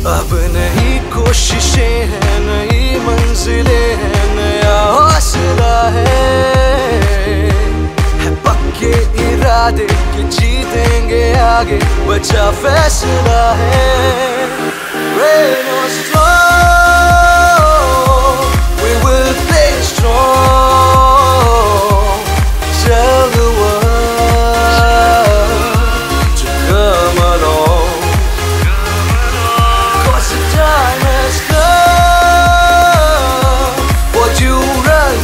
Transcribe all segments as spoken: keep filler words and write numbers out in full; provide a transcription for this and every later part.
अब नई कोशिशें हैं, नई मंजिलें हैं, नया हौसला है, है पक्के इरादे कि जीतेंगे आगे, बचा फैसला है। Rain or storm, we will play strong. Tell the world to come along, 'cause the time has come for Durand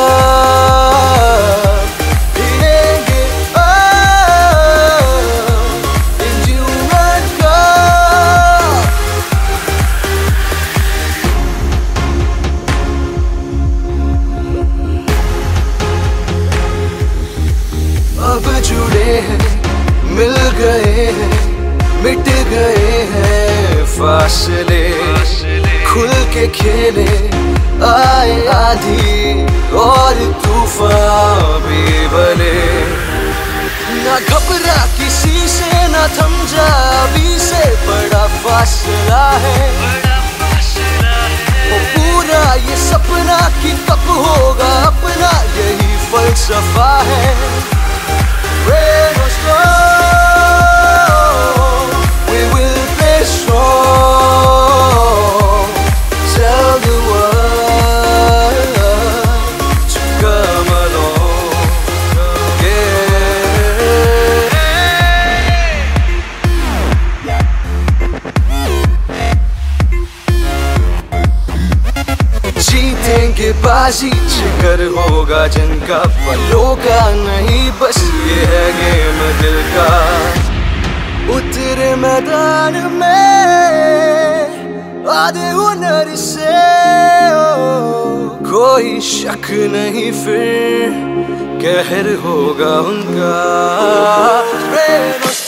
Cup. Hitting it up in Durand Cup. अब जुड़े हैं, मिल गए हैं, मिट गए हैं फासले, खुल के खेले आए आंधी और तूफान भी भले। ना घबरा किसी से, ना थम जा अभी से, बड़ा फासला है। वो पूरा ये सपना कि कब होगा अपना, यही फलसफा है। Rain or storm, we will play strong. Tell the world to come along, yeah. जीतेंगे बाजी, जिगर होगा जिनका, पलों का नहीं बस ये है गेम दिल का। उतरे मैदान में आधे हुनर से, ओ, कोई शक नहीं फिर कहर होगा उनका।